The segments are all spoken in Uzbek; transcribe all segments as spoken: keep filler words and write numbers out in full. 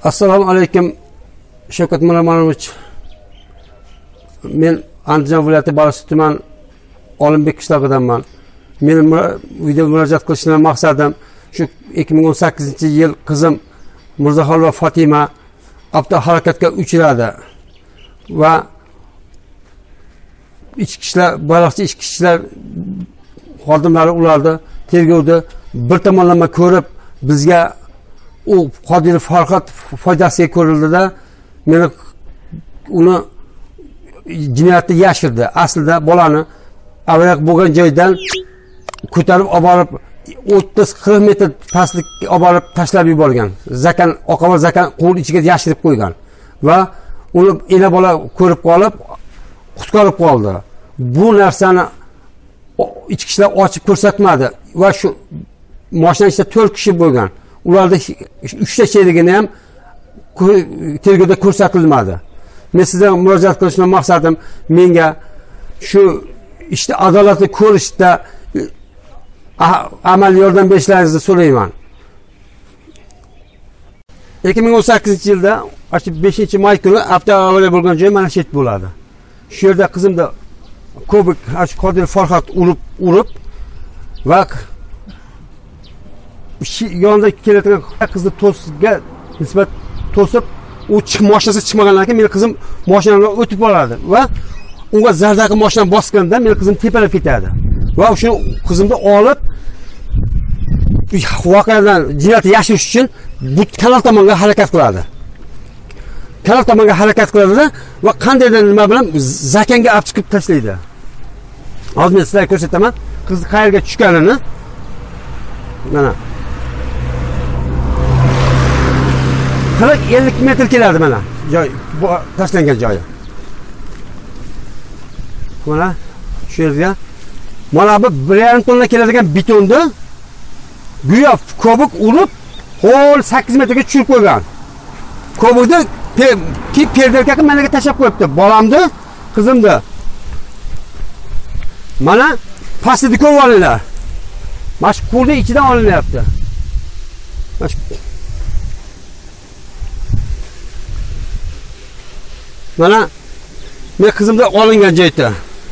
Assalomu alaykum Shavkat Miromonovich. Men Andijon viloyati Baliqchi tuman Olimbek qishlog'idanman. Mening video murojaat qilishdan maqsadim shu ikki ming o'n sakkizinchi yil qizim Mirzaxonova Fatima avtohalokatga uchradi va ichki ishlar baliqchi ichki ishlar xodimlari ularni tergovda bir tomonlama ko'rib bizga u Qodirov Farhod foydasiga ko'rildida meni uni jinoyatni yashirdi. Aslida bolani avval bo'lgan joydan ko'tarib olib borib o'ttiz qirq metr pastlikka olib borib tashlab yuborgan. Zakan oqaval zakan qo'l ichiga yashirib qo'ygan va uni ena bola ko'rib qolib qutqarib qoldi. Bu narsani ichki ishlar ochib ko'rsatmadi va shu mashina ichida to'rt kishi bo'lgan. Ularda uchta sherigini ham tergovda ko'rsatilmadi. Men sizdan murojaat qilishdan maqsadim menga shu ishda adolatli ko'rishda amaliy yordam berishlaringizni so'rayman. ikki ming o'n sakkizinchi yilda beshinchi may kuni avtoavariya bo'lgan joy mana shu yer bo'ladi. Shu yerda qizimda Kobik Qodirov Farhod urib urib va yonida kelayotgan qizni to'sga nisbat to'sib u chiq mashinasi chiqmagandan keyin meni qizim mashinadan o'tib boradi va unga zardaki mashina bosganda meni qizim tepalab ketadi. Va shu qizimni olib voqeadan jinoyatni yashirish uchun bu kanal tomonga harakat qiladi. Kanal tomonga harakat qiladi va qandaydir nima bilan zakanga olib chiqib tashlaydi. Hozir men sizlarga ko'rsataman qizni qayerga tushganini. Mana qirq ellik metr keladi mana joy bu tashlangan joyi. Mana shu yerga mana bu bir yarim tonna keladigan betonni go'yo Kobik urib ho'l sakkiz metrga tushirib qo'ygan. Kobikni ki perdelka menga tashlab qo'yibdi. Bolamni, qizimni. Mana pastida ko'rib olinglar. Mana shu qo'lni ichidan olinyapti. Mana men qizimda olingan joyda.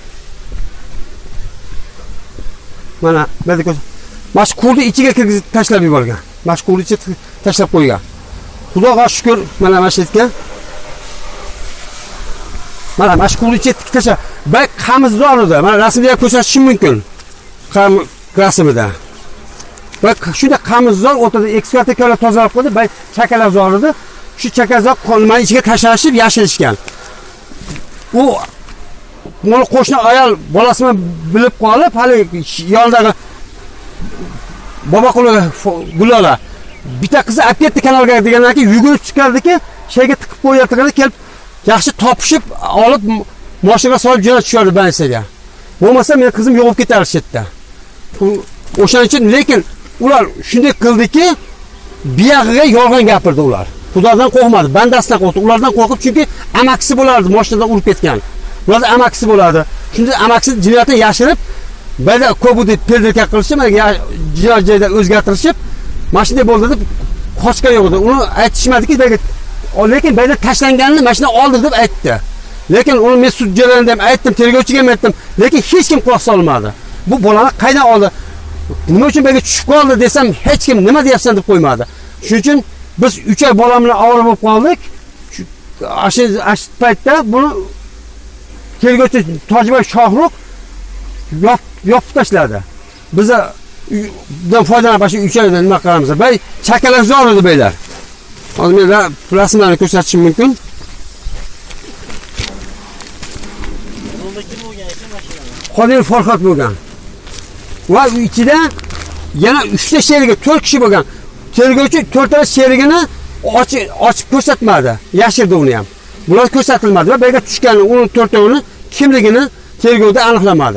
Mana mana ko'z. Mana shu qo'lni ichiga kirgizib tashlab yuborgan. Mana shu qo'lni ichiga tashlab qo'ygan. Xudoga shukr, mana mana shu yerga. Mana mana shu qo'lni ichiga tashlab. Bak qamizdor edi. Mana rasmda ham ko'rsatishim mumkin. Qam rasmida. Bak shunda qamizdor o'tirdi, ekskavatorlar tozalab qo'ydi, bak chakalar zor edi. Shu chakazor qolmay ichiga tashlashib yashirishgan. U buni qo'shni ayol bolasini bilib qolib, hali yonidagi boboquli Gulola bitta qizi olib ketdi kanalga degandan keyin yugurib chiqardiki, shayga tiqib qo'yayotganda kelib yaxshi topishib olib mashinaga solib jo'natishardi bansaga. Bo'lmasa men qizim yo'qib ketarishdi. O'shaning uchun lekin ular shunday qildiki, buyog'iga yolg'on gapirdi ular. Xudodan qo'rqmadi, bandasidan qo'rqdi. Ulardan qo'rqib chunki amaksi bo'lardi, mashinadan urib ketgan. Ularda amaksi bo'ladi. Shunda amaksi jinoyatni yashirib, bayda Kobikni perdelka qilishib, jinoyat joyida o'zgartirishib, mashina bo'ldi deb qochgan yo'q edi. Uni aytishmadiki, lekin bayda tashlanganini mashina oldi deb aytdi. Lekin uni men sud jarayonida ham aytdim, tergovchiga ham aytdim, lekin hech kim quloq solmadi. Bu bolani qaydan oldi? Nima uchun bayga tushib qoldi desam, hech kim nima deyapsan deb qo'ymadi. Shuning uchun biz uch oy bolam bilan ovora bo'lib qoldik. Shu ash paytda buni tergovchi Tojboy Shohruq yopib tashladi. Biza bundan foydalanib shu uch oydan nima qilamiz? Bay chakalar zor edi beylar. Hozir men rasmlarni ko'rsatishim mumkin. Bunda kim bo'lgan ekan mashinada? Qodirov Farhod bo'lgan. Va ichida yana uchta sherigi to'rt kishi bo'lgan. Tergovchi to'rtta sherigini ochib ochib ko'rsatmadi. Yashirdi uni ham. Bular ko'rsatilmadi va berga tushgan uning to'rtovini kimligini tergovda aniqlamadi.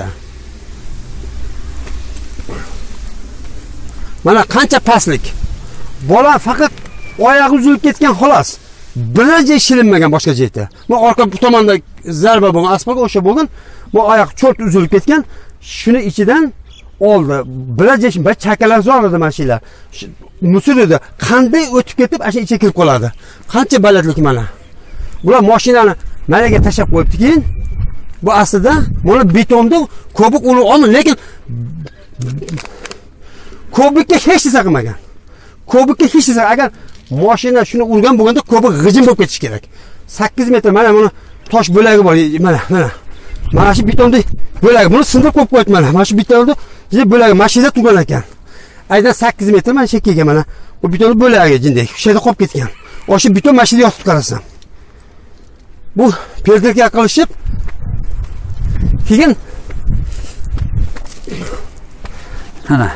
Mana qancha pastlik. Bola faqat oyog'i uzilib ketgan xolos. Biror joy shilinmagan boshqa joyda. Bu orqa tomonda zarba bo'lgan, asfalt o'sha bo'lgan. Bu oyoq cho'rt uzilib ketgan. Shuni ichidan oldi. Bilajim, bir chakalar zorladi mashinalar. Musur edi. Qanday o'tib ketib, asha ichga kirib qoladi. Qancha balandlik mana. Bular mashinani managa tashab qo'yibdi keyin. Bu aslida mana betonni ko'bik uni olma, lekin ko'bikka hech narsa qilmagan. Ko'bikka hech narsa, agar mashina shuni urgan bo'lganda ko'bik g'ijim bo'lib ketishi kerak. sakkiz metr mana buni tosh bo'lagi bor, mana, mana. Mana shu betonni bo'lagi, buni sindirib qo'yib qo'ydi mana. Mana shu betonni bo'lagi mashina turgan ekan. Aydan sakkiz metr mana shekkiga mana. Bu betonni bo'lagi jinday, shu yerda qolib ketgan. O'sha beton mashina yotib qarasam. Bu peldirga qilishib keyin ana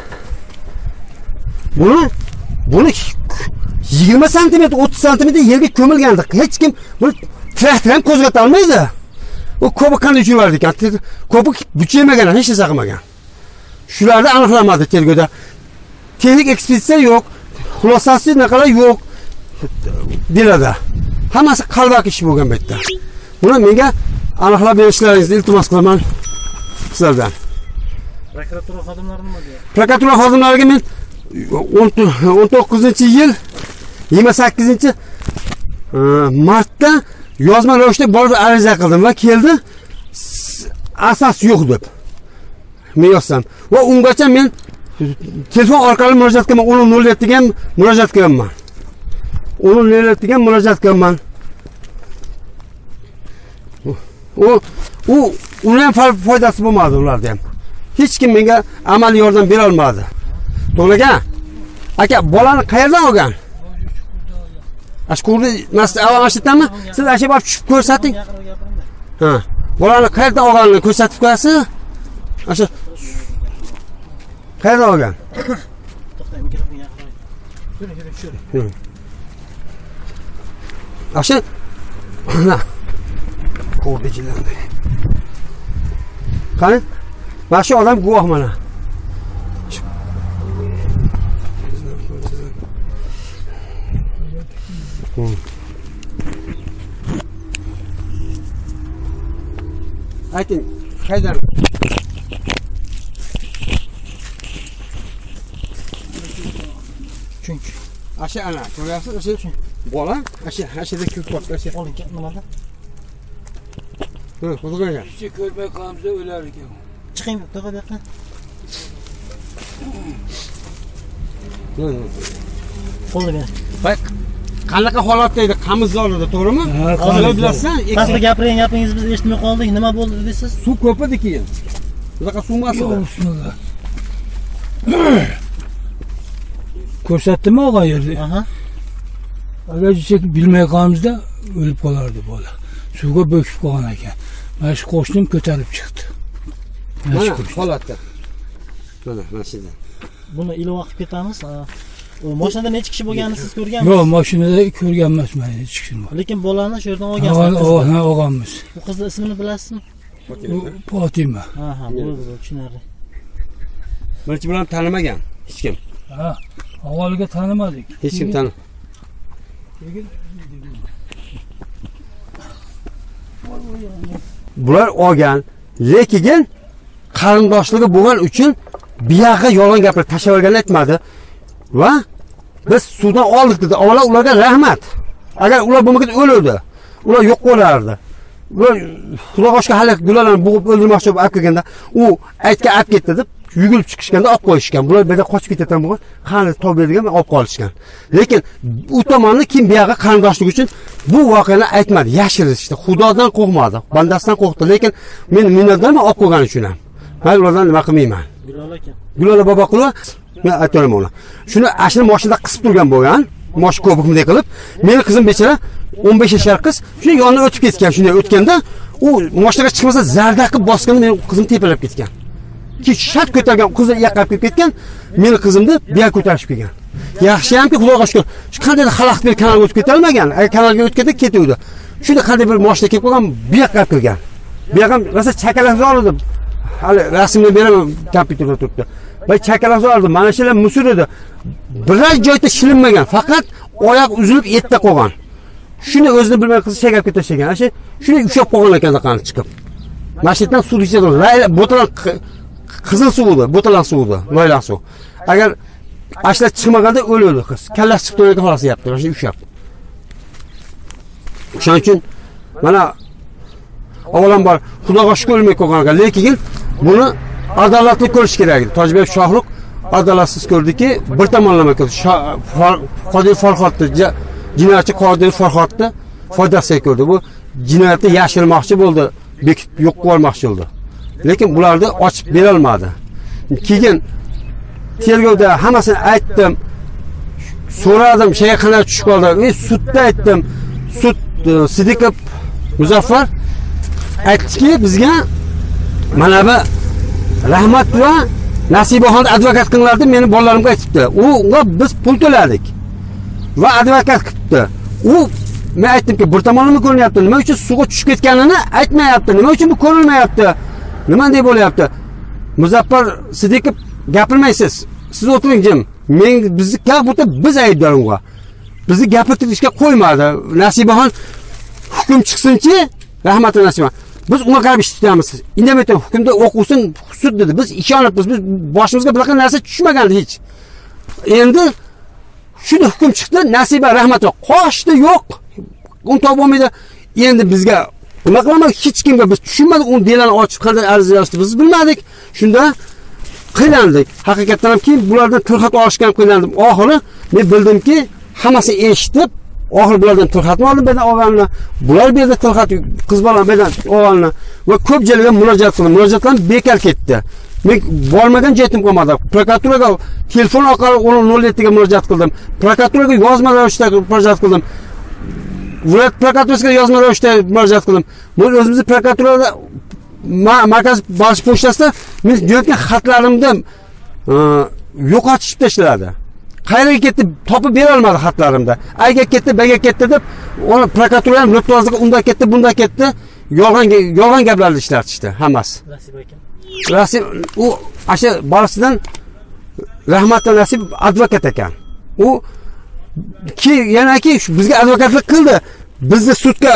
buni buni yigirma santimetr o'ttiz santimetr yerga ko'milgandi. Hech kim buni traktor ham qo'zg'ata olmaydi. U ko'p qanday yurardi ekan? Ko'p buchaymagan, hech narsa qilmagan. Shularni aniqlamadi tergovda. Texnik ekspeditsiya yo'q, xulosasi naqalar yo'q. Dilada. Hammasi qalbaki ish bo'lgan bu yerda. Buni menga aniqlab berishlaringizni iltimos qilaman sizlardan. Prokuratura xodimlari nima deydi? Prokuratura xodimlariga men o'n to'qqizinchi yil yigirma sakkizinchi martda yozma ravishda borib ariza qildim va keldi asos yo'q deb. Men yozsam va ungacha men telefon orqali murojaat qilman, o'n nol yettiga ham murojaat qilganman. o'n nol yettiga ham murojaat qilganman. U u uni ham foydasi bo'lmadi ularda ham. Hech kim menga amaliy yordam bera olmadi. To'g'ri aka, bolani qayerdan olgan? Ashkurda mas avamashitami? Siz asha borib tushib ko'rsating. Ha, bolani qayerdan olganini ko'rsatib qo'yasiz? Asha qayerdan olgan? To'xtang, mikrofon yaqinroq. Yuri, yuri, yuri. Asha mana ko'rdichilarni. Qani? Mana shu odam guvoh mana. Ayting, qaydan? Chunki asha ana, ko'ryapsiz, asha bola, asha, ashada ko'p qoldi, asha. oling nimada? Ha, qo'zg'agan. Shu ko'rmay qolsa o'lar ekan. Chiqing, to'g'ri deyapman. Qo'lni ber. Bak, qanaqa holatda edi? Qamizdorida, to'g'rimi? Hozir bilasan, pastda gapirgan gapingizni biz eshitmay qoldik. Nima bo'ldi deysiz? Suv ko'p edi keyin. Bunaqa suv emas edi. Bismillah. Ko'rsatdimi og'a yerda? Aha. Agar chek bilmay qolmizda o'lib qolardi bola. Suvga bo'kib qolgan ekan. Mana shu qo'shnim ko'tarib chiqdi. Mana holatda. Mana mashina. Buni ilova qilib ketamiz. O mashinada necha kishi bo'lganini siz ko'rganmisiz? Yo'q, mashinada ko'rgan emasman hech kim. Lekin bolani shu yerdan olgansiz. Ha, olganmiz. Bu qizning ismini bilasizmi? Fatima. Ha, ha, bo'ldi, tushunarli. Birinchi bilan tanimagan hech kim. Ha, avvaliga tanimadik. Hech kim tanib. Bular olgan, lekin qarindoshligi bo'lgan uchun buyog'iga yolg'on gapirib tashlab olganini aytmadi va biz suvdan oldik dedi. Avvalo ularga rahmat. Agar ular bo'lmaganda o'lurdi. Ular yo'q bo'lardi. Ular xudoga shukr hali gularlarni bo'g'ib o'ldirmoqchi bo'lib olib kelganda u aytgan olib ketdi deb yugurib chiqishganda olib qo'yishgan. Bular bu yerda qochib ketayotgan bo'lgan, qani toplaydigan olib qolishgan. Lekin u tomonni kim buyog'iga qarindoshlik uchun bu voqeani aytmadi, yashirishdi. Xudodan qo'rqmadi, bandasidan qo'rqdi, lekin men minnatdorman olib qo'ygani uchun ham. Men ulardan nima qilmayman. Gulola aka. Gulola Boboqulova, men aytaman uni. Shuni ashir mashinada qisib turgan bo'lgan, mosh ko'pikday qilib, meni qizim bechara o'n besh yashar qiz, shu yonidan o'tib ketgan, shunday o'tganda, u mashinaga chiqmasa zarda qilib bosganda meni qizim tepalab ketgan. Ki shart ko'targan, qizni yaqab ketgan, meni qizimni bu yoqqa ko'tarib kelgan. Yaxshi hamki Xudoga shukr. Shu qanday xalaqit bir kanalga o'tib keta olmagan, agar kanalga o'tganda ketuvdi. Shunda qanday bir mashina kelib qolgan, bu yoqqa kirgan. Bu yoqqa rosa chakalarni oldim. Hali rasmni beraman, kompyuterda turibdi. Va chakalarni oldim. Mana shular musur edi. Biror joyda shilinmagan, faqat oyoq uzilib yetda qolgan. Shuni o'zini bilmay qiz chagab ketishgan. Ana shu shuni ushab qolgan ekan qani chiqib. Masjiddan suv ichadi. Botadan qizil suvdi, bo'talan suvdi, loylan suv. Agar ashla chiqmaganda o'ladi qiz. Kallasi chiqib turgan xolasi yapti, o'sha ushyapti. Shuning uchun mana avvalambor Xudoga shukr o'lmay qo'ygan ekan, lekin buni adolatli ko'rish kerak edi. Tojbek Shohruq adolatsiz ko'rdiki, bir tomonlama ko'rdi. Qodir Farhodni, jinoyatchi Qodir Farhodni foydasiga ko'rdi. Bu jinoyatni yashirmoqchi bo'ldi, bekitib yo'q qilmoqchi bo'ldi. Lekin bularni ochib bera olmadi. Keyin tergovda hammasini aytdim. So'radim, shayga qanday tushib qoldi. Men sudda aytdim. Sud Sidiqov Muzaffar aytdiki, bizga mana bu Rahmat va Nasibaxon advokat qilinglar deb meni bolalarimga aytibdi. Unga biz pul to'ladik va advokat qilibdi. U men aytdimki, bir tomonlama ko'rinyapti. Nima uchun suvga tushib ketganini aytmayapti. Nima uchun bu ko'rilmayapti? Nima deb bo'lyapti? Muzaffar Sidiqov gapirmaysiz. Siz o'tiring jim. Men bizni gapirdi, biz aybdor unga. Bizni gapirtirishga qo'ymadi. Nasibaxon hukm chiqsinchi, rahmat Nasibaxon. Biz unga qarab ish tutamiz. Indamay hukmda o'qisin, sud dedi. Biz ishonibmiz. Biz boshimizga bunaqa narsa tushmagandi hech. Endi shuni hukm chiqdi, Nasiba rahmat qochdi, yo'q. Un topolmaydi. Endi bizga nima qilamiz? Hech kimga biz tushunmadik. U delani ochib qanday ariza yozdi, biz bilmadik. Shunda qiynaldik. Haqiqatan ham keyin bulardan tilxat olishgan qiynaldim. Oxiri men bildimki, hammasi eshitib, oxir bulardan tilxatni oldim, berdan olganini, bular berdi tilxat, qiz bola berdan olganini va ko'p joylarga murojaat qildim. Murojaatlar bekor ketdi. Men bormagan joyim qolmadi. Prokuraturaga telefon orqali nol yetti ga murojaat qildim. Prokuraturaga yozma ravishda murojaat qildim. Viloyat prokuraturasiga yozma ravishda murojaat qildim. Men o'zimizni prokuraturada markaz bosh pochtasida men jo'natgan xatlarimni yo'qotishib tashladi. Qayerga ketdi, topib bera olmadi xatlarimda. Ayga ketdi, baga ketdi deb, uni prokuratura ham nutozliga unda ketdi, bunda ketdi. Yolg'on yolg'on gaplarni ishlatishdi hammasi. Nasib ekan. Nasib u asha bolasidan Rahmat Nasib advokat ekan. U ki yanaki bizga advokatlik qildi. Bizni sudga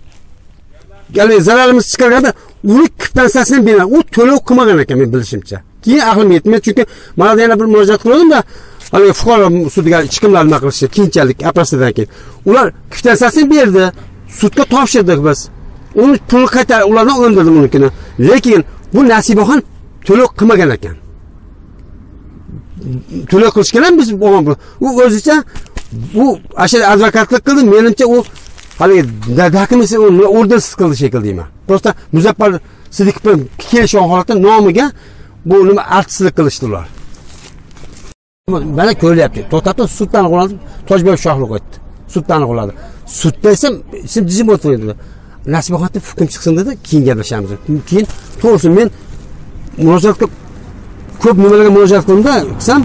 ya'ni zararimiz chiqarganda uni kompensasiyasini beradi. U to'lov qilmagan ekan men bilishimcha. Keyin aqlim yetmadi, chunki mana yana bir murojaat qildim-da, hali fuqaro sudga chiqimlar nima qilishdi, keyinchalik operatsiyadan keyin. Ular kompensasiyasini berdi, sudga topshirdik biz. Uni pulni qaytar, ulardan o'ndirdim unikini. Lekin bu Nasibaxon to'lov qilmagan ekan. To'lov qilishgan ham biz bo'lgan bu. U o'zicha bu ashar advokatlik qildi, menimcha u hali dakimisi ordersiz qildi shekildiyman. Prosta Muzaffar Sidiqov kelishgan holatda nomiga bu nima artistlik qilishdi ular. Mana ko'ryapti. To'xtatib suddan qoladi, Tojbek Shohruq o'tdi. Suddan qoladi. Sudda esa sim jim o'tirdi. Nasibaxon deb hukm chiqsin dedi, keyin gaplashamiz. Keyin to'g'risi men murojaat qilib ko'p nimalarga murojaat qildim-da, qilsam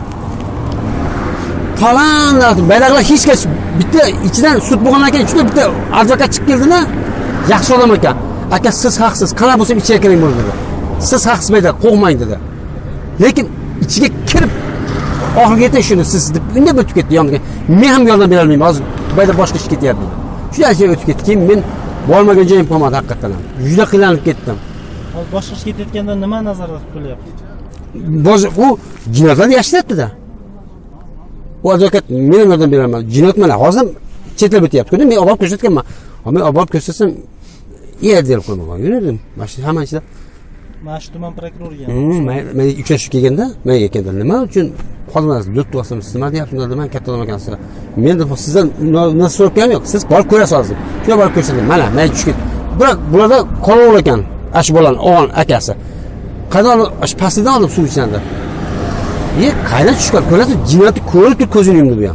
falan bayroqlar hech kim bitta ichidan sud bo'lgandan keyin juda bitta advokat chiqib keldina, yaxshi odam ekan. Aka siz haqsiz, qana bo'lsa ichiga kiring bo'ldi dedi. Siz haqsiz bayda, qo'rqmang dedi. Lekin ichiga kirib oxirga yetib shuni siz deb unga o'tib ketdi yoniga. Men ham yordam bera olmayman, hozir bayda boshqa ish ketyapti. Shunday joyga o'tib ketdi. Keyin men bormagan joyim qolmadi haqiqatan ham. Juda qiynalib ketdim. Hozir boshqa ish ketayotganda nima nazarda tutilyapti? Boz u jinoyatlarni yashiryapti-da. U advokat men yordam beraman. Jinoyat mana hozir chetlab o'tyapti. Men olib ko'rsatganman. Men olib ko'rsatsam yer deb qo'ymagan. Yurdim. Mana hamma ishlar Mash tuman prokuroriga. Men uchrashib kelganda, menga kelganda nima uchun xodimlar do'st bo'lsangiz nima deyapsizlar deb men katta odam ekansiz. Men de sizdan nasib so'raganim yo'q. Siz borib ko'rasiz. Shuna borib ko'rsating. Mana men tushib. Biroq bularda qorovul ekan. Ash bolan, o'g'on akasi. Qadar ash pastidan olib suv ichandi. Ye, qaydan tushgan? Ko'rasiz, jinoyatni ko'rib turib ko'zini yumdi bu ham.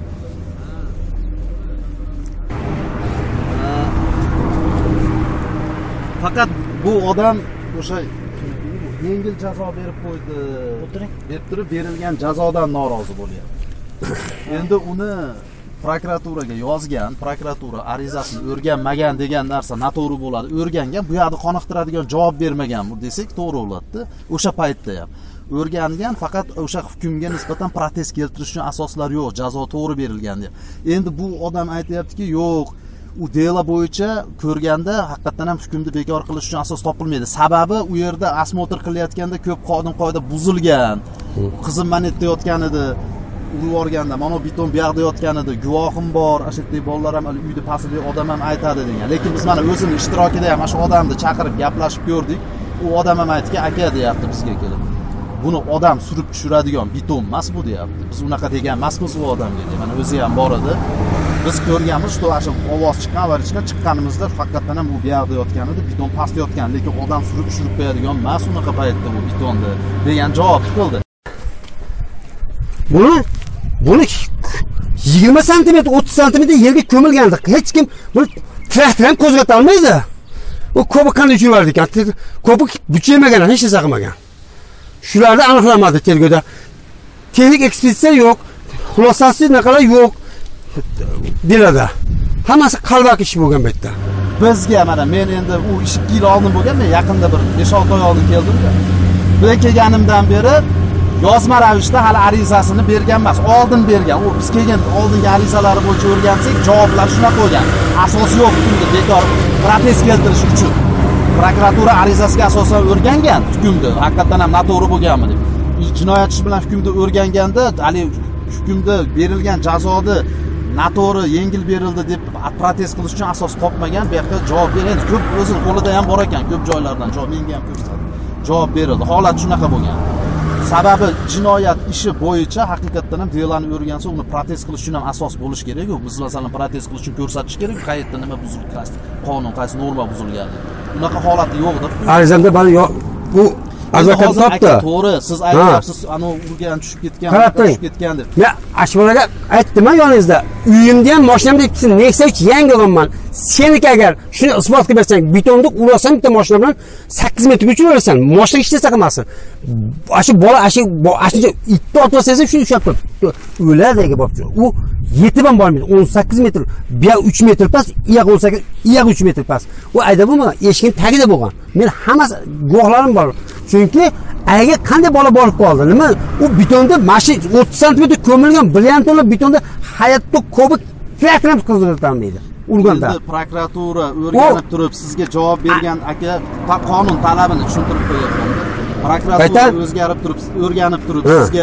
Faqat bu odam o'sha yengil jazo berib qo'ydi. O'tiring. Berib turib berilgan jazodan norozi bo'lyapti. Endi uni prokuraturaga yozgan, prokuratura arizasini o'rganmagan degan narsa noto'g'ri bo'ladi. O'rgangan, bu yerda qoniqtiradigan javob bermagan bu desak to'g'ri bo'ladi. O'sha paytda ham o'rgangan, faqat o'sha hukmga nisbatan protest keltirish uchun asoslar yo'q, jazo to'g'ri berilgan deb. Endi bu odam aytayaptiki, yo'q, u delo bo'yicha ko'rganda haqiqatan ham hukmni bekor qilish uchun asos topilmaydi. Sababi u yerda osmotr qilayotganda ko'p qonun qoida buzilgan. Qizim man etayotgan edi. Urib yuborganda mana beton bu yoqda yotgan edi, guvohim bor, ashaddiy bolalar ham uyda pastda odam ham aytadi degan. Lekin biz mana o'zini ishtirokida ham shu odamni chaqirib gaplashib ko'rdik. U odam ham aytdiki, aka deyapti bizga kelib. Buni odam surib tushiradigan beton emas bu deyapti. Biz unaqa degan emasmiz u odamga. Mana o'zi ham bor edi. Biz ko'rganmiz, shu asha ovoz chiqqan va chiqqan chiqqanimizda haqiqatan ham u bu yoqda yotgan edi, beton pastda yotgan, lekin odam surib tushirib qo'yadigan emas unaqa paytda bu betonni degan javob qildi. Buni buni yigirma santimetr o'ttiz santimetr yerga ko'milgandi. Hech kim buni traktor ham qo'zg'ata olmaydi. U ko'pi qanday yurardi ekan? Ko'pi buchaymagan, hech narsa qilmagan. Shularni aniqlanmadi tergovda. Texnik ekspeditsiya yo'q, xulosasi naqalar yo'q. Dilada. Hammasi qalbaki ish bo'lgan bu yerda. Bizga mana men endi u ikki yil oldin bo'lgan, men yaqinda bir besh olti oy oldin keldim-da. Bu kelganimdan beri yozma ravishda hali arizasini bergan emas, oldin bergan. U biz kelgan oldingi arizalari bo'yicha o'rgansak, javoblar shunaqa bo'lgan. Asos yo'q hukmda bekor protest keltirish uchun. Prokuratura arizasiga asosan o'rgangan hukmda. Haqiqatan ham noto'g'ri bo'lganmi deb. Jinoyat ishi bilan hukmda o'rganganda, hali hukmda berilgan jazoni noto'g'ri yengil berildi deb protest qilish uchun asos topmagan. Bu yerda javob beradi. Ko'p o'zi qo'lida ham bor ekan, ko'p joylardan javob menga ham ko'rsatdi. Javob berildi. Holat shunaqa bo'lgan. Sababi jinoyat ishi bo'yicha haqiqatan ham delani o'rgansa, uni protest qilish uchun ham asos bo'lish kerak-ku. Biz masalan protest qilish uchun ko'rsatish kerak, qayerda nima buzilgan, qaysi qonun, qaysi norma buzilgan. Unaqa holati yo'q-da. Arizamda bari yo'q. Bu advokat topdi. To'g'ri, siz aytyapsiz, ana urgan tushib ketgan, tushib ketgan deb. Men ashbolaga aytdim-a yoningizda. Uyimda ham, mashinamda ikkisi Nexia uch yangi olganman. Seniki agar shuni isbot qilib bersang, betonni urasam bitta mashina bilan sakkiz metrgacha urasan. Mashina hech narsa qilmasin. Ashi bola ashi ashi itti otvasangiz shuni ushlab turib o'ladagi bo'pti. U yetib ham bormaydi. o'n sakkiz metr, bu yoq uch metr past, u yoq o'n sakkiz, u yoq uch metr past. U ayda bo'lmagan, eshikning tagida bo'lgan. Men hammasi guvohlarim bor. Chunki ayga qanday bola borib qoldi? Nima? U betonda mashina o'ttiz santimetr ko'milgan brilliantli betonda hayotda ko'p traktor ham qiziqtirmaydi. Urganda. Endi prokuratura o'rganib turib sizga javob bergan aka qonun talabini tushuntirib qo'yapman. Prokuratura o'zgarib turib, o'rganib turib sizga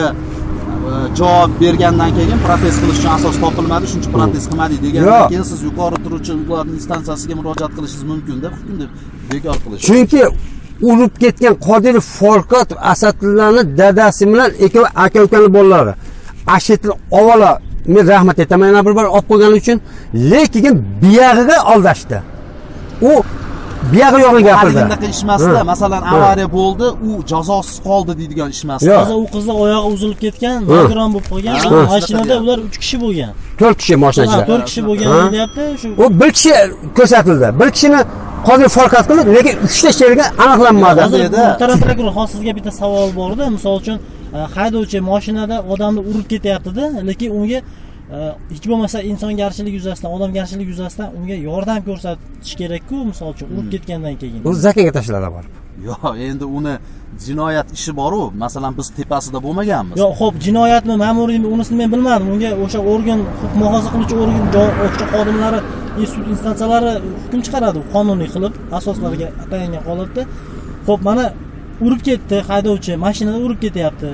javob bergandan keyin protest qilish uchun asos topilmadi, shuncha protest qilmadik degandan keyin siz yuqori turuvchi ularning instansiyasiga murojaat qilishingiz mumkin deb hukm deb bekor qilish. Chunki urib ketgan Qodirov Farqot Asadullohning dadasi bilan ikkovi aka-ukaning bolalari. Ashetli avvalo men rahmat aytaman yana bir bor olib qo'ygani uchun, lekin biyag'iga aldashdi. U biyag'i yo'g'ini gapirdi. Bunaqa ish emasda, masalan, avariya bo'ldi, u jazosiz qoldi deydigan ish emasda. Hozir u qizning oyog'i uzilib ketgan, nogiron bo'lib qolgan. Mashinada ular uch kishi bo'lgan. to'rt kishi mashinada. to'rt kishi bo'lgan deyapti. Shu u bir kishi ko'rsatildi. Bir kishini Qodir Farqat qildi, lekin uchta sherigi aniqlanmadi. Muhtaram prokuror, hozir sizga bitta savol bor edi. Misol uchun, haydovchi mashinada odamni urib ketyapti-da, lekin unga hech bo'lmasa insongarchilik yuzasidan, odamgarchilik yuzasidan unga yordam ko'rsatish kerak-ku, misol uchun urib ketgandan keyin. U zakonga tashladi borib. Yo'q, endi uni jinoyat ishi bor-ku, masalan biz tepasida bo'lmaganmiz. Yo'q, xo'p, jinoyatmi, ma'muriymi, unisini men bilmadim. Unga o'sha organ, huquq muhofaza qiluvchi organ, o'sha xodimlari, sud instansiyalari hukm chiqaradi qonuniy qilib, asoslariga atalangan holatda. Xo'p, mana urib ketdi haydovchi, mashinada urib ketyapti.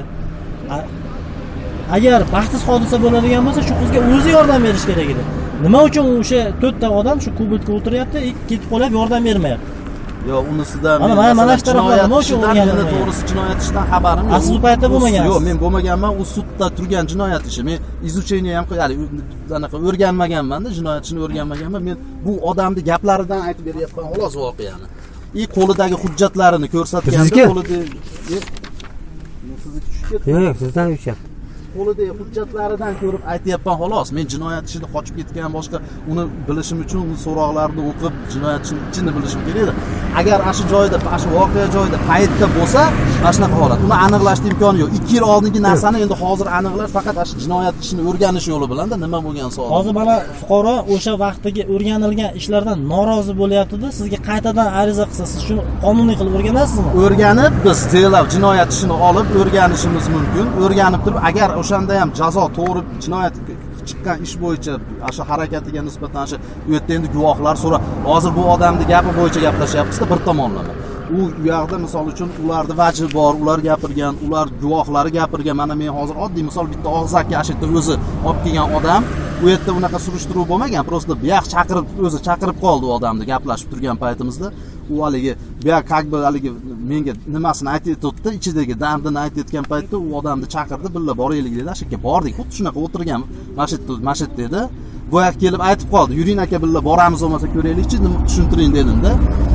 Agar baxtsiz hodisa bo'ladigan bo'lsa, shu qizga o'zi yordam berish kerak edi. Nima uchun o'sha to'rtta odam shu kubotga o'tiryapti, ketib qolib yordam bermayapti? Yo'q, unisidan men mana mana shu taraflar nima uchun o'rganadi? To'g'risi jinoyat ishidan xabarim yo'q. Siz u paytda bo'lmagansiz. Yo'q, men bo'lmaganman, u sudda turgan jinoyat ishi. Men izucheniya ham qilib, anaqa o'rganmaganman-da, jinoyat ishini o'rganmaganman. Men bu odamning gaplaridan aytib beryapman, xolos voqeani. I qo'lidagi hujjatlarini ko'rsatganda qo'lida sizniki tushib ketdi. Yo'q, sizdan o'shyapti. Qo'lidagi hujjatlaridan ko'rib aytayapman xolos. Men jinoyat ishida qochib ketgan boshqa uni bilishim uchun uni so'roqlarini o'qib, jinoyat ishini bilishim kerak edi. Agar ashu joyda, ashu voqea joyida paytda bo'lsa, mana shunaqa holat. Uni aniqlashning imkoni yo'q. ikki yil oldingi narsani endi hozir aniqlash faqat ashu jinoyat ishini o'rganish yo'li bilan-da nima bo'lgan savol. Hozir mana fuqaro o'sha vaqtdagi o'rganilgan ishlardan norozi bo'lyapti-da, sizga qaytadan ariza qilsa, siz shuni qonuniy qilib o'rganasizmi? O'rganib biz delab jinoyat ishini olib o'rganishimiz mumkin. O'rganib turib, agar o'shanda ham jazo to'g'ri jinoyat chiqqan ish bo'yicha o'sha harakatiga nisbatan o'sha u yerda endi guvohlar so'ra hozir bu odamning gapi bo'yicha gaplashyapmiz-da bir tomonlama. U u yoqda misol uchun ularning vajhi bor, ular gapirgan, ular guvohlari gapirgan. Mana men hozir oddiy misol bitta og'zaki ashitda o'zi olib kelgan odam, u yerda unaqa surishtiruv bo'lmagan, prosta buyoq chaqirib o'zi chaqirib qoldi u odamni gaplashib turgan paytimizda. U haligi buyoq как бы haligi menga nimasini aytayotdi, ichidagi dardini aytayotgan paytda u odamni chaqirdi, "Billa boraylik" dedi. Ashakka bordik, xuddi shunaqa o'tirgan mashitda, mashit dedi. Boyoq kelib aytib qoldi, "Yuring aka, billa boramiz, bo'lmasa ko'raylikchi, tushuntiring" dedim-da.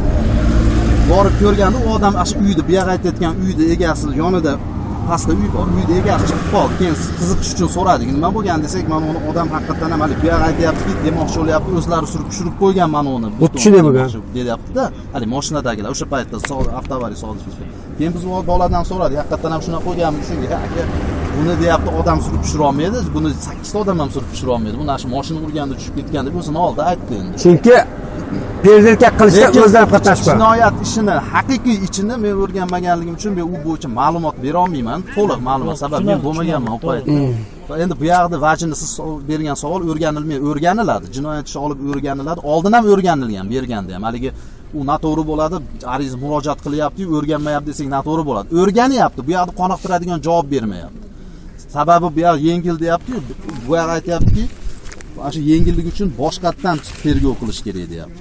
Borib ko'rganda u odam ash uyda buyoq aytayotgan uyda egasi yonida pastda uy bor. Uyda egasi chiqib qoldi. Keyin qiziqish uchun so'radik. Nima bo'lgan desak, mana uni odam haqiqatan ham hali buyoq aytayapti, demoqchi bo'lyapti, o'zlari surib tushirib qo'ygan mana uni. Bu tushunib bo'lgan. Deyapti-da. Hali mashinadagilar o'sha paytda avtoavariya sodir qilishdi. Keyin biz u boladan so'radik, haqiqatan ham shuna qo'yganmi desak, aka, buni deyapti odam surib tushira olmaydi. Buni sakkiz ta odam ham surib tushira olmaydi. Buni ash mashina urganda tushib ketgan deb o'zini oldi aytdi endi. Chunki prezidentga qilishda o'zlari qatnashgan. Jinoyat ishini haqiqiy ichini men o'rganmaganligim uchun men u bo'yicha ma'lumot bera olmayman. To'liq ma'lumot sabab men bo'lmaganman u paytda. Endi bu yerda vajini siz bergan savol o'rganilmay, o'rganiladi. Jinoyat ishi olib o'rganiladi. Oldin ham o'rganilgan, berganda ham. Haligi u noto'g'ri bo'ladi, ariz murojaat qilyapti-yu, o'rganmayapti desak noto'g'ri bo'ladi. O'rganyapti, bu yerda qoniqtiradigan javob bermayapti. Sababi bu yer yengil deyapti-yu, bu yer aytayaptiki, o'sha yengillik uchun boshqatdan tergov qilish kerak deyapti.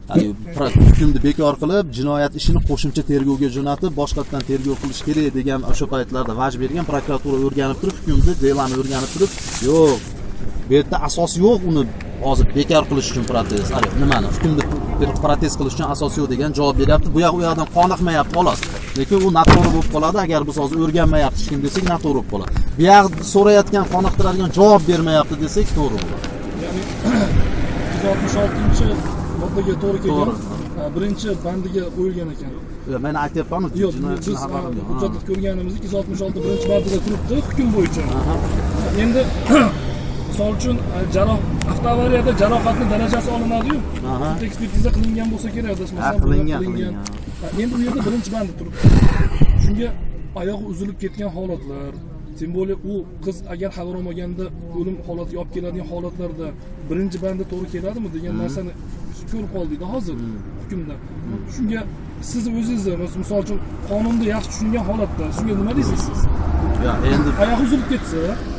Hukmni bekor qilib, jinoyat ishini qo'shimcha tergovga jo'natib, boshqatdan tergov qilish kerak degan o'sha paytlarda vaj bergan, prokuratura o'rganib turib, hukmni, delani o'rganib turib, yo'q, bu yerda asos yo'q uni hozir bekor qilish uchun protest, hali nimani, hukmni protest qilish uchun asos yo'q degan javob beryapti. Bu yoq u yoqdan qoniqmayapti xolos. Lekin u noto'g'ri bo'lib qoladi, agar biz hozir o'rganmayapti hech kim desak, noto'g'ri bo'lib qoladi. Bu yoq so'rayotgan, qoniqtiradigan javob bermayapti desak, to'g'ri bo'ladi. Ya'ni yuz oltmish oltinchi moddaga to'g'ri kelgan birinchi bandiga qo'yilgan ekan. Men aytyapman-ku, biz hujjatni ko'rganimizda yuz oltmish olti birinchi bandida turibdi hukm bo'yicha. Endi misol uchun jaroh avtoavariyada jarohatning darajasi olinadi-yu. Ekspertiza qilingan bo'lsa kerak, adashmasam qilingan. Endi bu yerda birinchi bandi turibdi. Shunga oyog'i uzilib ketgan holatlar, Tim bo'li u qiz agar xabar olmaganda o'lim holatiga olib keladigan holatlarda birinchi banda to'g'ri keladimi degan narsani ko'rib qoldik hozir hukmda. Shunga siz o'zingiz misol uchun qonunda yaxshi tushungan holatda shunga nima deysiz siz? Ya endi oyoq uzilib ketsa,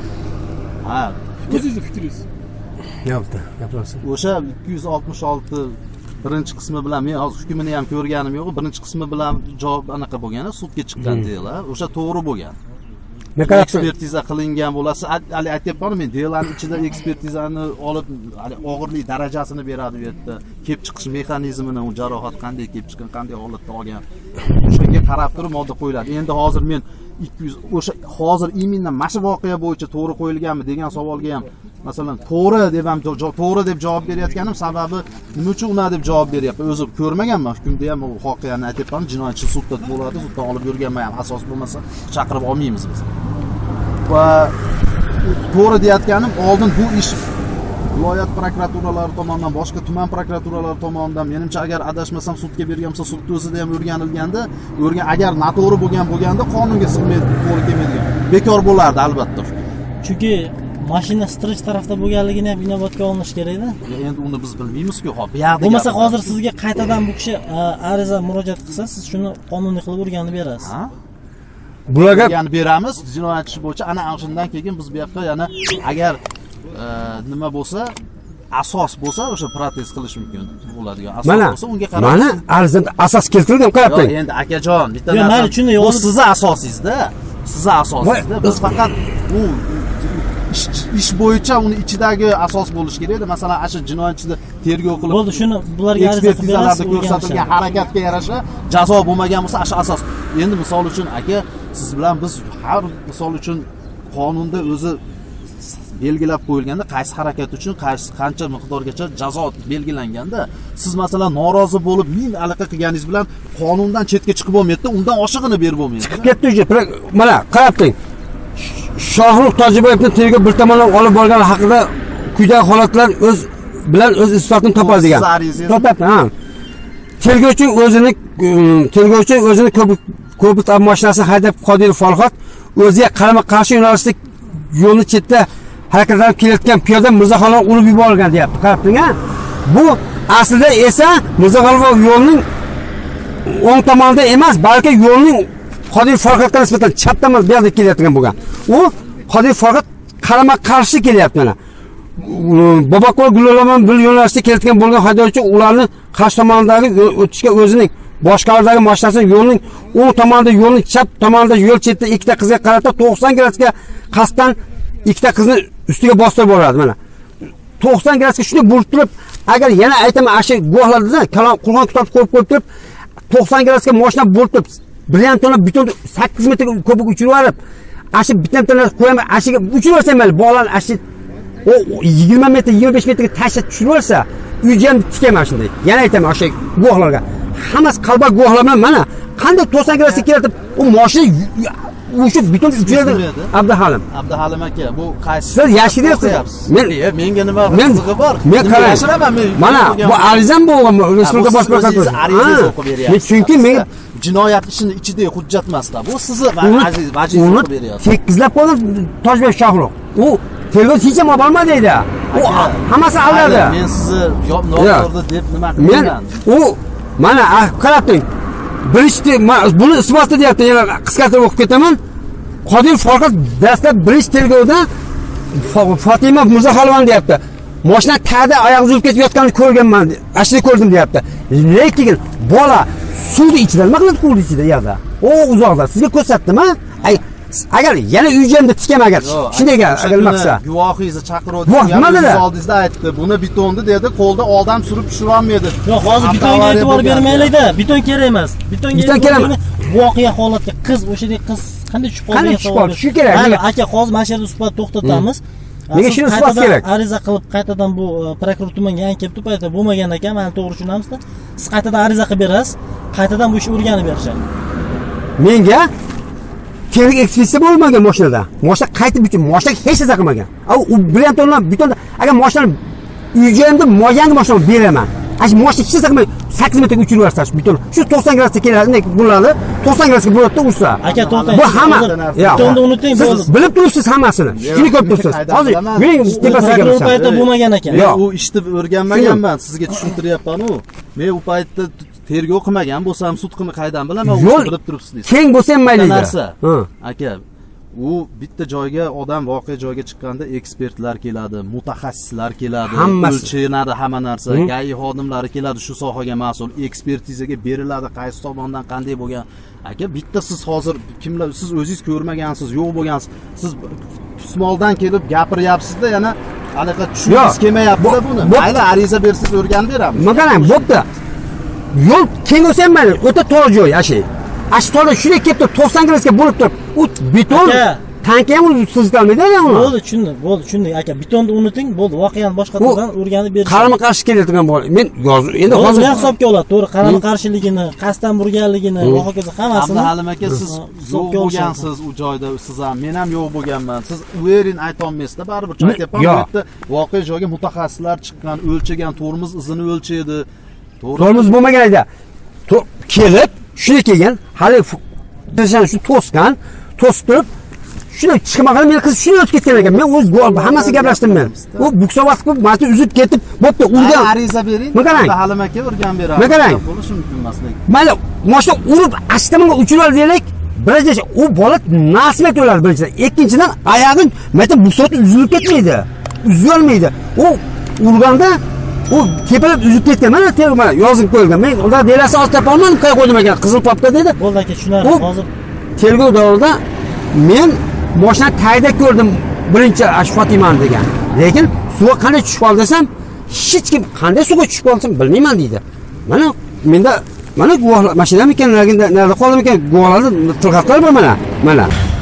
ha, o'zingiz fikringiz. Yo'qda, gapirasiz. O'sha ikki yuz oltmish olti birinchi qismi bilan men hozir hukmini ham ko'rganim yo'q. Birinchi qismi bilan javob anaqa bo'lgan, sudga chiqqan deylar. O'sha to'g'ri bo'lgan. Ekspertiza qilingan bo'lsa, hali aytayapman men, delani ichida ekspertizani olib, hali og'irlik darajasini beradi bu yerda. Kelib chiqish mexanizmini, u jarohat qanday kelib chiqqan, qanday holatda olgan. O'shanga qarab turib modda qo'yiladi. Endi hozir men ikki yuz o'sha hozir imенно mana shu voqea bo'yicha to'g'ri qo'yilganmi degan savolga ham masalan to'g'ri deb ham to'g'ri deb javob berayotganim sababi nima uchun uni deb javob beryapman. O'zim ko'rmaganman, hukmda ham u voqeani aytayapman. Jinoyatchi sudda bo'ladi, suddan olib yurganman ham asos bo'lmasa chaqirib olmaymiz biz. Va to'g'ri deyotganim, oldin bu ish viloyat prokuraturalari tomonidan, boshqa tuman prokuraturalari tomonidan menimcha agar adashmasam sudga bergan bo'lsa, sudda o'zida ham o'rganilganda, o'rgan agar noto'g'ri bo'lgan bo'lganda qonunga sig'maydi, to'g'ri kelmaydigan. Bekor bo'lardi albatta. Chunki mashina strich tarafda bo'lganligini ham inobatga olinish kerak-da. Endi uni biz bilmaymiz-ku, hop, bu yoqda. Bo'lmasa hozir sizga qaytadan bu kishi ariza murojaat qilsa, siz shuni qonuniy qilib o'rganib berasiz. Ha? Bularga yani beramiz, jinoyat ishi bo'yicha ana shundan keyin biz bu yoqqa yana agar nima bo'lsa, asos bo'lsa o'sha protest qilish mumkin bo'ladigan. Asos bo'lsa unga qarab. Mana arzanda asos keltirilgan, qarab turing. Endi akajon, bitta narsa. Bu sizning asosingizda, sizning asosingizda. Biz faqat u ish bo'yicha uni ichidagi asos bo'lish kerak-da. Masalan, asha jinoyatchida tergov qilib bo'ldi, shuni bularga ariza qilib berasiz, ko'rsatilgan harakatga yarasha jazo bo'lmagan bo'lsa, asha asos. Endi misol uchun aka, siz bilan biz har misol uchun qonunda o'zi belgilab qo'yilganda qaysi harakat uchun qaysi qancha miqdorgacha jazo belgilanganda, siz masalan norozi bo'lib ming aloqa qilganingiz bilan qonundan chetga chiqib bo'lmaydi, undan oshig'ini berib bo'lmaydi. Chiqib ketdi uje. Mana qarab turing. Shohruh Tojiboyevni tergov bir tomondan olib borgani haqida quyidagi holatlar o'z bilan o'z isbotini topadi degan. Topadi, ha. Tergovchi o'zini tergovchi o'zini Cobalt mashinasini haydab Qodirov Farhod o'ziga qarama-qarshi yo'nalishda yo'lni chetda harakatlanib kelayotgan piyoda Mirzaxo'rov urib yuborilgan deyapti. Qarab turing, ha? Bu aslida esa Mirzaxo'rov yo'lning o'ng tomonida emas, balki yo'lning Qodirov Farhodga nisbatan chap tomonda bu yerda kelayotgan bo'lgan. U Qodirov Farhod qarama-qarshi kelyapti mana. Boboqul Gulolaman bir yo'nalishda kelayotgan bo'lgan haydovchi ularni qarshi tomondagi o'tishga o'zining boshqaruvidagi mashinasini yo'lning o'ng tomonida, yo'lning chap tomonida yo'l chetida ikkita qizga qarata to'qson gradusga qasddan ikkita qizni ustiga bostirib boradi mana. to'qson gradusga shunday burib turib, agar yana aytaman, ashi guvohlarda kalom Qur'on kitob qo'yib qo'yib turib, to'qson gradusga mashina burib turib, bilan tona beton sakkiz metr ko'pik uchirib olib, ashi bitta tona qo'yamay, ashiga uchirib olsam mayli, bog'lan ashi o yigirma metr, yigirma besh metrga tashlab tushirib olsa, uyga ham tikaman shunday. Yana aytaman, o'sha guvohlarga. Hammasi qalbak guvohlar bilan mana qanday to'qson gradusga kelib, u mashina o'sha beton uchiradi. Abduhalim. Abduhalim aka, bu qaysi? Siz yashiryapsiz. Men menga nima qizig'i bor? Men qarayman. Mana bu arizam bo'lgan, respublika bosh prokuraturasi. Arizangizni o'qib beryapsiz. Chunki men jinoyat ishini ichidagi hujjat emasda. Bu sizni aziz vajiz o'qib beryapsiz. Tekizlab qo'ydim Tojbek Shohruh. U tergov hech ham olmadi deydi. U hammasi aldadi. Men sizni noto'g'ri deb nima qilgan? Men u mana qarab turing. Birinchi buni isbotladi deyapti, yana qisqartirib o'qib ketaman. Qodirov Farhod dastlab birinchi tergovda Fatima Mirzaxo'rova deyapti. Mashina tagida oyoq uzilib ketib yotganini ko'rganman, ashni ko'rdim deyapti. Lekin bola suvni ichida nima qiladi qo'l ichida yerda? O uzoqda sizga ko'rsatdim-a? Ay agar yana uyjamda tikamagan shunday agar maqsa guvohingizni chaqiruvdi, oldingizda aytdi, buni betonni dedi, qo'lda odam surib tushira olmaydi. Yo'q, hozir betonga e'tibor bermaylik-da. Beton kerak emas. Betonga e'tibor bermaylik. Voqea holatga qiz, o'shadek qiz qanday tushib qoldi? Qanday tushib qoldi? Shu kerak. Mana aka, hozir mana shu yerda suhbat to'xtatamiz. Nega shuni isbot kerak? Ariza qilib qaytadan bu prokuratura tumanga yana kelib turpayda bo'lmagan ekan, mana to'g'ri tushunamizda. Siz qaytadan ariza qilib berasiz, qaytadan bu ishni o'rganib berishadi. Menga kerak ekspertiza bo'lmagan mashinada. Mashina qaytib uchun mashinaga hech narsa qilmagan. U bilan to'lab betonda agar mashina uyjamda yangi mashina beraman. Ash mashina hech narsa qilmay sakkiz metrga uchirib yuborsash beton. Shu to'qson gradusga keladi, bo'ladi. to'qson gradusga bo'ladi ursa. Aka to'xtang. Bu hamma betonni unuting bo'ldi. Bilib turibsiz hammasini. Shuni ko'rib turibsiz. Hozir men tepasiga u paytda bo'lmagan ekan. Men u ishni o'rganmaganman, sizga tushuntiryapman-ku. Men u paytda tergov qilmagan bo'lsam, sud qilmay qaydan bilaman, u bilib turibsiz deysiz. Keng bo'lsa ham mayli. Narsa. Aka, u bitta joyga odam voqea joyga chiqqanda ekspertlar keladi, mutaxassislar keladi, o'lchanadi hamma narsa, G A I xodimlari keladi, shu sohaga mas'ul, ekspertizaga beriladi, qaysi tomondan qanday bo'lgan. Aka, bitta siz hozir kimlar siz o'zingiz ko'rmagansiz, yo'q bo'lgansiz, siz Usmondan kelib gapiryapsiz-da, yana anaqa tushungiz kelmayapti-da buni. Mayli, ariza bersiz o'rganib beramiz. Mana bo'pti. Yo'l keng bo'lsa ham mayli, o'ta to'g'ri joy ashi. Ashtoda shunday kelib turib to'qson gradusga bo'lib turib, u beton tankga ham sizgalmaydi uni. Bo'ldi, tushundim, bo'ldi, tushundim aka. Betonni unuting, bo'ldi, voqeani boshqa tomondan o'rganib berish. Qarama-qarshi kelayotgan bo'l. Men yozib, endi hozir hisobga oladi, to'g'ri, qarama-qarshiligini, qasddan burganligini, va hokazo hammasini. Abduhalim aka, siz yo'q bo'lgansiz u joyda, siz ham, men ham yo'q bo'lganman. Siz uverin ayta olmaysizda, baribir aytyapman. Bu yerda voqea joyiga mutaxassislar chiqqan, o'lchagan, tormoz izini o'lchaydi. Tormoz bo'lmagan edi. Kelib, shunday kelgan, hali shu to'sgan, to'sib turib, shunday chiqmagan, men qiz shunday o'tib ketgan ekan. Men o'z hammasi gaplashdim men. U buksavat qilib, mashina uzib ketib, bo'pti, urgan. Ariza bering. Abduhalim aka o'rgan beradi. Qarang. Bo'lishi mumkin emas lekin. Mayli, mashina urib, ashtamonga uchirib deylik. Birinchi u bola nasmet o'ladi birinchidan. Ikkinchidan oyog'in mana buksavat uzilib ketmaydi. Uzilmaydi. U urganda u tepalab uzib ketgan. Mana tergov mana yozib qo'yilgan. Men ular delasi olib topa olmadim, qo'ya qo'ydim ekan. Qizil papka dedi. Bo'ldi aka, tushunardim. Hozir tergov davrida men mashina tagida ko'rdim birinchi Ashfatimani degan. Lekin suvga qanday tushib qoldi desam, hech kim qanday suvga tushib qolsam bilmayman deydi. Mana menda mana guvohlar mashinam ekan, narida qoldim ekan, guvohlarni tilxatlar bor mana. Mana